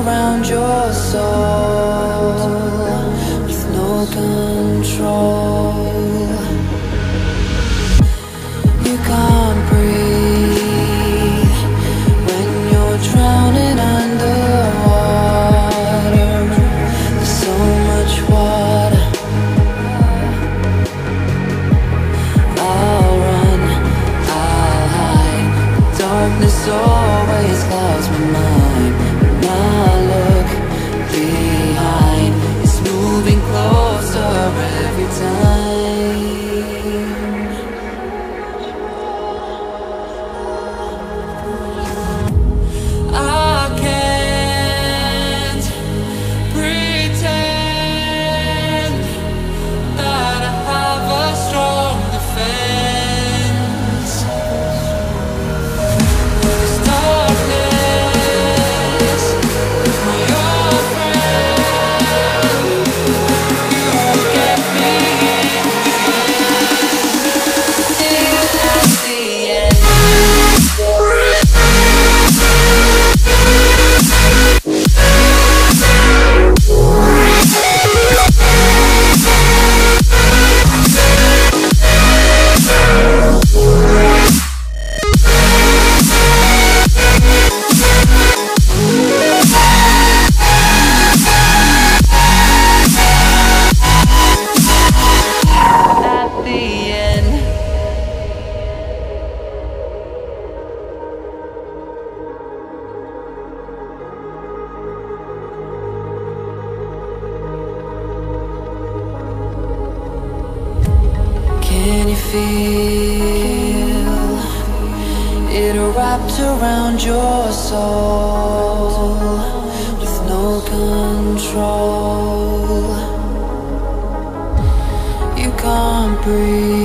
around your soul with no control. You can't breathe when you're drowning underwater. There's so much water. I'll run, I'll hide. Darkness always clouds my mind. When I look behind, it's moving closer every time. I can't pretend that I have a strong defense. This darkness is my old friend. You won't get me till at the end. At the end. Can you feel it wrapped around your soul with no control? You can't breathe